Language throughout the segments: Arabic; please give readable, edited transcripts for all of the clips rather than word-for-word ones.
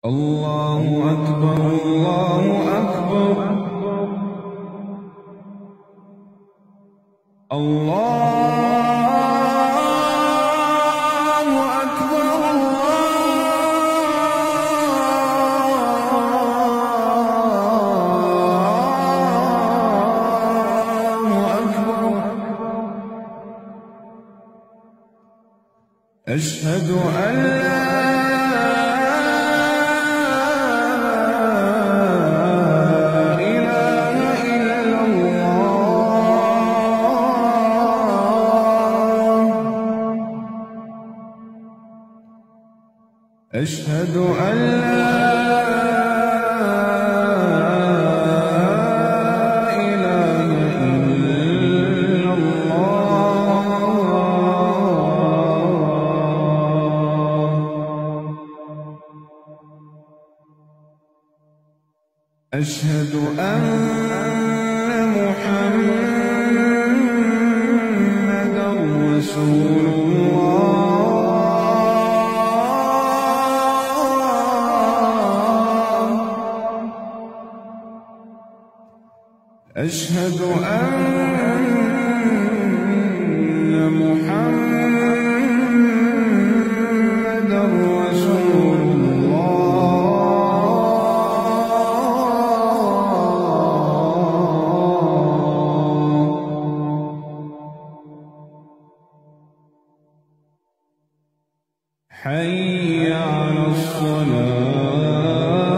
الله أكبر الله أكبر الله أكبر الله أكبر. أشهد أن لا أشهد أن لا إله إلا الله. أشهد أن محمدًا رسول الله. أشهد أن محمدًا رسول الله. حي على الصلاة.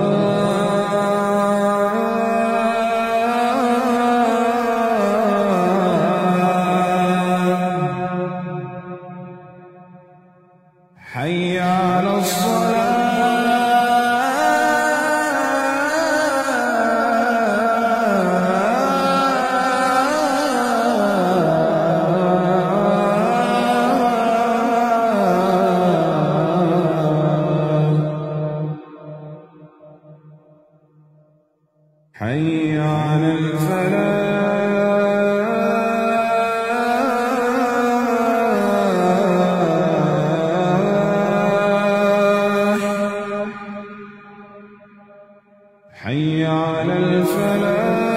حي على حي على الفلاح. حي على الفلاح.